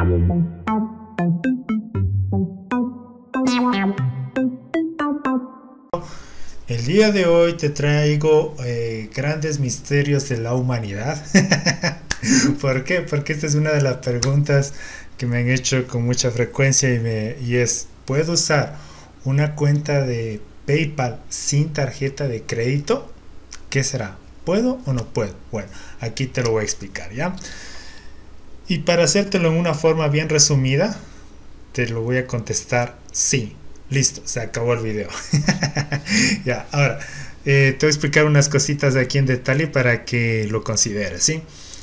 El día de hoy te traigo grandes misterios de la humanidad. ¿Por qué? Porque esta es una de las preguntas que me han hecho con mucha frecuencia y es, ¿puedo usar una cuenta de PayPal sin tarjeta de crédito? ¿Qué será? ¿Puedo o no puedo? Bueno, aquí te lo voy a explicar, ¿ya? Y para hacértelo en una forma bien resumida, te lo voy a contestar sí. Listo, se acabó el video. Ya, ahora te voy a explicar unas cositas aquí en detalle para que lo consideres, ¿sí?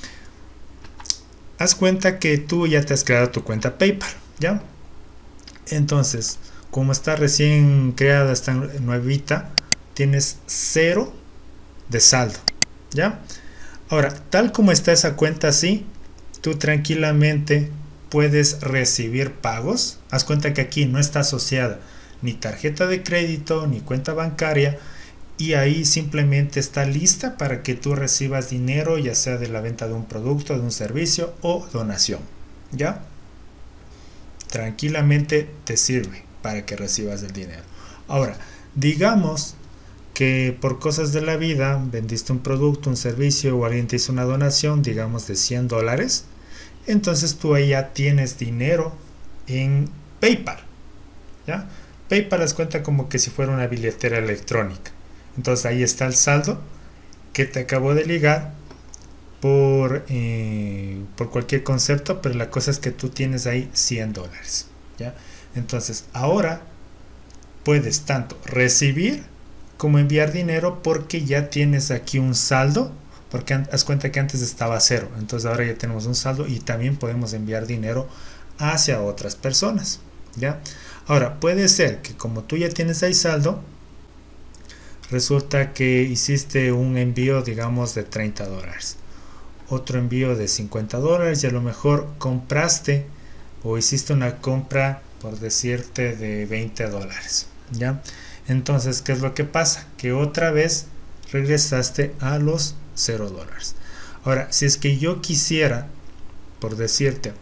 Haz cuenta que tú ya te has creado tu cuenta PayPal, ¿ya? Entonces, como está recién creada, está nuevita, tienes 0 de saldo, ¿ya? Ahora, tal como está esa cuenta así, tú tranquilamente puedes recibir pagos. Haz cuenta que aquí no está asociada ni tarjeta de crédito ni cuenta bancaria, y ahí simplemente está lista para que tú recibas dinero, ya sea de la venta de un producto, de un servicio o donación, ¿ya? Tranquilamente te sirve para que recibas el dinero. Ahora, digamos que por cosas de la vida vendiste un producto, un servicio, o alguien te hizo una donación, digamos de $100, entonces tú ahí ya tienes dinero en PayPal, ¿ya? PayPal las cuenta como que si fuera una billetera electrónica. Entonces ahí está el saldo que te acabo de ligar por cualquier concepto, pero la cosa es que tú tienes ahí $100, ¿ya? Entonces ahora puedes tanto recibir como enviar dinero porque ya tienes aquí un saldo, porque haz cuenta que antes estaba 0, entonces ahora ya tenemos un saldo y también podemos enviar dinero hacia otras personas, ¿ya? Ahora puede ser que como tú ya tienes ahí saldo, resulta que hiciste un envío, digamos, de $30, otro envío de $50, y a lo mejor compraste o hiciste una compra, por decirte, de $20, ¿ya? Entonces, ¿qué es lo que pasa? Que otra vez regresaste a los $0. Ahora, si es que yo quisiera, por decirte,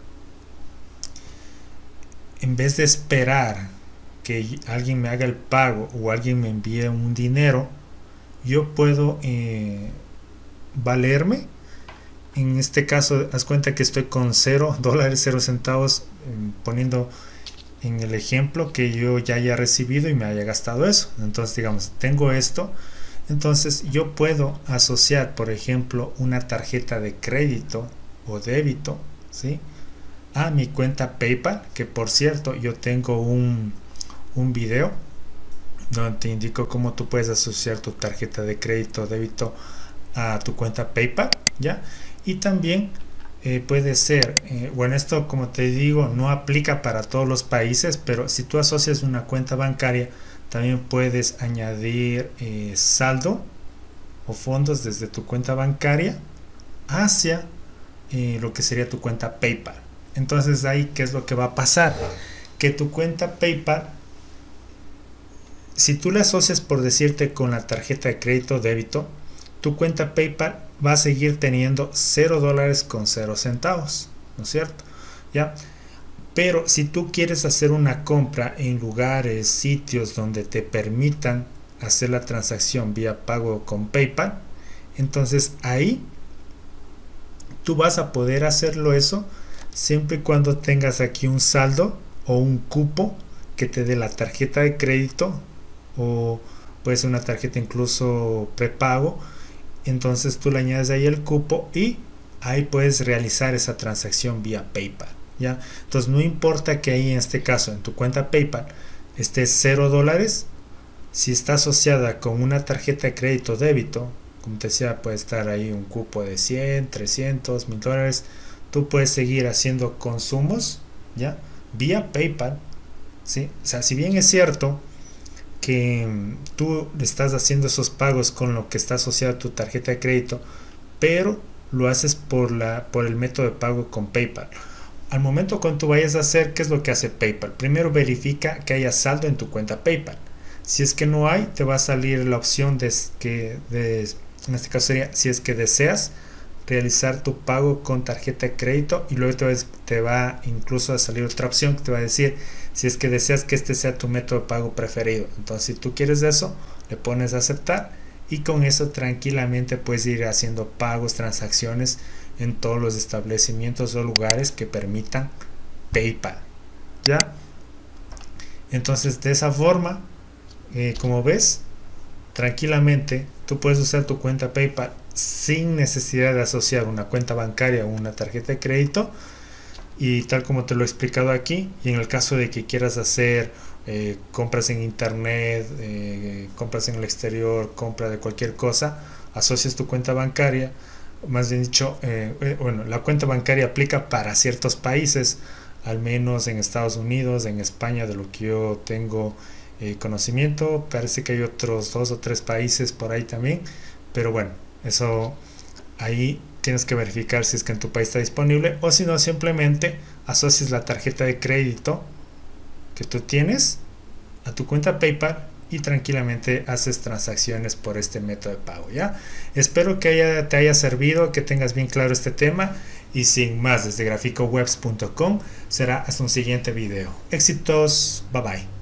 en vez de esperar que alguien me haga el pago o alguien me envíe un dinero, yo puedo valerme. En este caso, haz cuenta que estoy con $0, 0 centavos, poniendo en el ejemplo que yo ya haya recibido y me haya gastado eso. Entonces, digamos, tengo esto. Entonces, yo puedo asociar, por ejemplo, una tarjeta de crédito o débito, ¿sí?, a mi cuenta PayPal, que por cierto yo tengo un video donde te indico cómo tú puedes asociar tu tarjeta de crédito o débito a tu cuenta PayPal, ¿ya? Y también puede ser, bueno, esto como te digo no aplica para todos los países, pero si tú asocias una cuenta bancaria, también puedes añadir saldo o fondos desde tu cuenta bancaria hacia lo que sería tu cuenta PayPal. Entonces ahí, ¿qué es lo que va a pasar? Que tu cuenta PayPal, si tú la asocias, por decirte, con la tarjeta de crédito o débito, tu cuenta PayPal va a seguir teniendo $0 con 0 centavos, ¿no es cierto? ¿Ya? Pero si tú quieres hacer una compra en lugares, sitios donde te permitan hacer la transacción vía pago con PayPal, entonces ahí tú vas a poder hacerlo eso siempre y cuando tengas aquí un saldo o un cupo que te dé la tarjeta de crédito, o puede ser una tarjeta incluso prepago. Entonces tú le añades ahí el cupo y ahí puedes realizar esa transacción vía PayPal, ¿ya? Entonces no importa que ahí en este caso en tu cuenta PayPal esté $0, si está asociada con una tarjeta de crédito o débito, como te decía, puede estar ahí un cupo de 100, 300, $1000. Tú puedes seguir haciendo consumos, ¿ya?, vía PayPal, ¿sí? O sea, si bien es cierto que tú estás haciendo esos pagos con lo que está asociado a tu tarjeta de crédito, pero lo haces por el método de pago con PayPal. Al momento cuando tú vayas a hacer, ¿qué es lo que hace PayPal? Primero verifica que haya saldo en tu cuenta PayPal. Si es que no hay, te va a salir la opción en este caso sería, si es que deseas realizar tu pago con tarjeta de crédito, y luego te va incluso a salir otra opción que te va a decir si es que deseas que este sea tu método de pago preferido. Entonces, si tú quieres eso, le pones a aceptar, y con eso tranquilamente puedes ir haciendo pagos, transacciones en todos los establecimientos o lugares que permitan PayPal, ¿ya? Entonces, de esa forma, como ves, tranquilamente tú puedes usar tu cuenta PayPal sin necesidad de asociar una cuenta bancaria o una tarjeta de crédito, y tal como te lo he explicado aquí. Y en el caso de que quieras hacer compras en internet, compras en el exterior, compra de cualquier cosa, asocias tu cuenta bancaria. Más bien dicho, bueno, la cuenta bancaria aplica para ciertos países, al menos en Estados Unidos, en España, de lo que yo tengo conocimiento. Parece que hay otros 2 o 3 países por ahí también, pero bueno, eso ahí tienes que verificar si es que en tu país está disponible, o si no, simplemente asocias la tarjeta de crédito que tú tienes a tu cuenta PayPal y tranquilamente haces transacciones por este método de pago, ¿ya? Espero que te haya servido, que tengas bien claro este tema, y sin más, desde graficowebs.com será hasta un siguiente video. Éxitos, bye bye.